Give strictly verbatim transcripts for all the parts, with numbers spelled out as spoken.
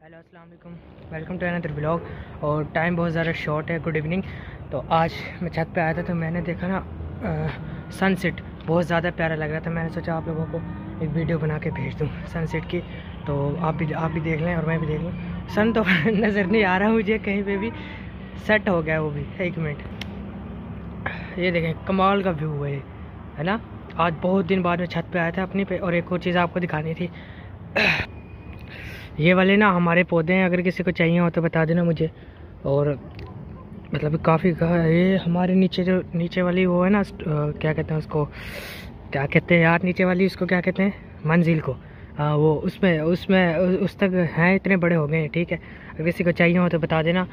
Hello अस्सलाम वालेकुम, welcome to another blog. और टाइम बहुत ज़्यादा शॉर्ट है। Good evening. तो आज मैं छत पे आया था तो मैंने देखा ना सनसेट बहुत ज़्यादा प्यारा लग रहा था। मैंने सोचा आप लोगों को एक वीडियो बना के भेज दूँ सनसेट की, तो आप भी आप भी देख लें और मैं भी देख लूँ। सन तो नज़र नहीं आ रहा मुझे कहीं पे भी, सेट हो गया वो भी। एक मिनट, ये देखें कमाल का व्यू है, है ना। आज बहुत दिन बाद मैं छत पे आया था अपनी पे। और एक और चीज़ आपको दिखानी थी, ये वाले ना हमारे पौधे हैं, अगर किसी को चाहिए हो तो बता देना मुझे। और मतलब काफ़ी ये हमारे नीचे जो नीचे वाली वो है ना, क्या कहते हैं उसको, क्या कहते हैं यार नीचे वाली, उसको क्या कहते हैं, मंजिल को। आ, वो उसमें उसमें उस तक हैं, इतने बड़े हो गए हैं। ठीक है, अगर किसी को चाहिए हो तो बता देना।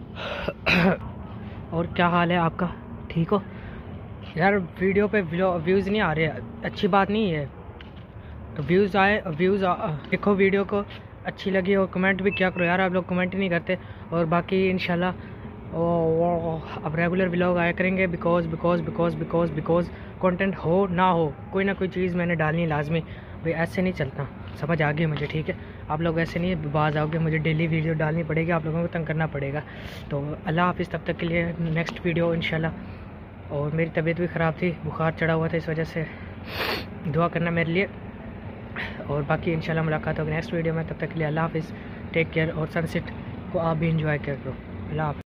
और क्या हाल है आपका, ठीक हो यार? वीडियो पे व्यूज़ नहीं आ रहे, अच्छी बात नहीं है। तो व्यूज़ आए, व्यूज़ देखो वीडियो को, अच्छी लगी और कमेंट भी क्या करो यार, आप लोग कमेंट ही नहीं करते। और बाकी इंशाल्लाह अब रेगुलर व्लॉग आया करेंगे, because because because because because content हो ना हो, कोई ना कोई चीज़ मैंने डालनी लाजमी भाई, ऐसे नहीं चलता। समझ आ गई मुझे, ठीक है। आप लोग ऐसे नहीं बाज आओगे, मुझे डेली वीडियो डालनी पड़ेगी, आप लोगों को तंग करना पड़ेगा। तो अल्लाह हाफिज़, तब तक के लिए नेक्स्ट वीडियो इंशाल्लाह। और मेरी तबीयत भी ख़राब थी, बुखार चढ़ा हुआ था, इस वजह से दुआ करना मेरे लिए। और बाकी इंशाल्लाह मुलाकात होगी नेक्स्ट वीडियो में, तब तक के लिए अल्लाह हाफिज़, टेक केयर। और सनसेट को आप भी इंजॉय करो। अल्लाह हाफिज़।